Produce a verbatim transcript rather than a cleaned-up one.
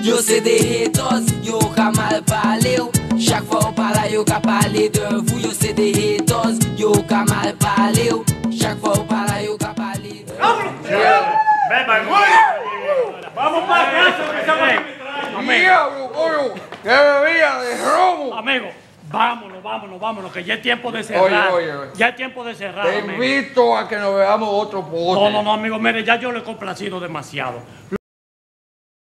Yo se de haters, yo ka mal pale ou. Chaque fois on parle, yo ka parler de vous. Yo se de haters, yo ka mal pale ou. Chaque fois on parle, yo ka parler de vous. Vamos para casa, que estamos... ¡Diablo, coño! ¡Qué bebida de romo! Amigo, vámonos, vámonos, vámonos, que ya es tiempo de cerrar. Oye, oye, oye. Ya es tiempo de cerrar, Te amigo. invito a que nos veamos otro pote. No, no, no, amigo, mire, ya yo le he complacido demasiado.